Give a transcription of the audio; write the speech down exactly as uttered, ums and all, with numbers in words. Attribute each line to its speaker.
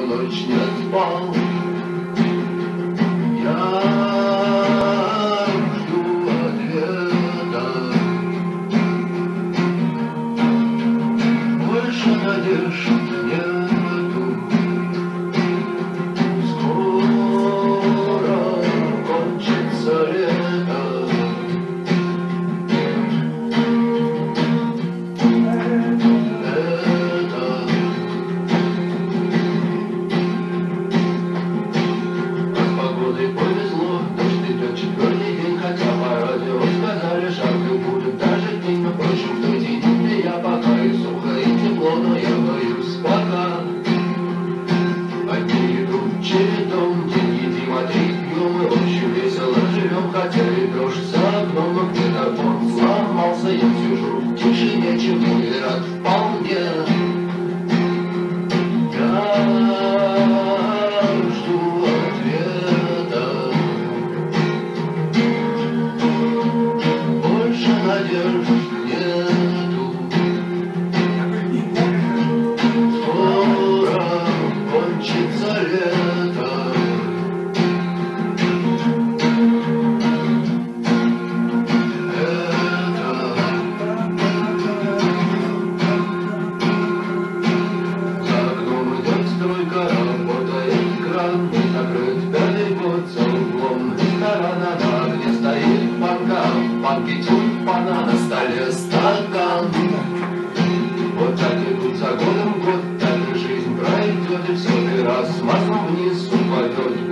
Speaker 1: ночь не спал. Я жду ответа. Больше надежд нету. Скоро кончится лето. Повезло, дождь идет четвертый день, хотя по радио сказали, жарко будет даже день, но впрочем, в той день, где я пока и сухо, и тепло, но я боюсь пока. Одни идут чередом, деньги Тимофей пьем, и очень весело живем, хотя и дождь за окном, но где-то он сломался, я сижу в тишине, чему и рад вполне. Надежд нету. Скоро кончится лето. Это за окном идет стройка, работает кран, закрыт пятый год за углом ресторана, на огне стоит панка, в панке тюльпана, на столе стакан. Вот так идут за годом год, так и жизнь пройдет, и все ты раз маслом вниз упадет.